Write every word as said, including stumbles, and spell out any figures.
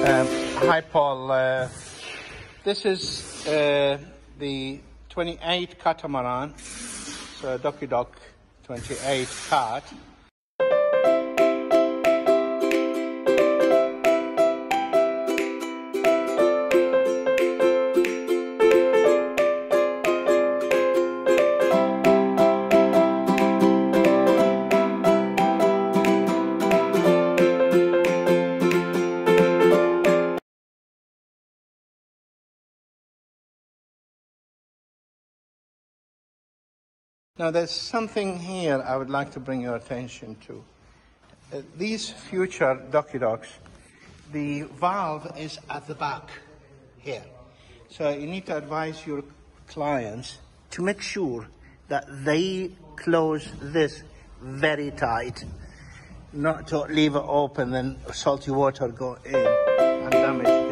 Um, hi, Paul. Uh, this is uh, the twenty-eight Catamaran, so DockyDock twenty-eight CAT. Now, there's something here I would like to bring your attention to. Uh, these future DockyDocks, the valve is at the back here. So you need to advise your clients to make sure that they close this very tight, not to leave it open and salty water go in and damage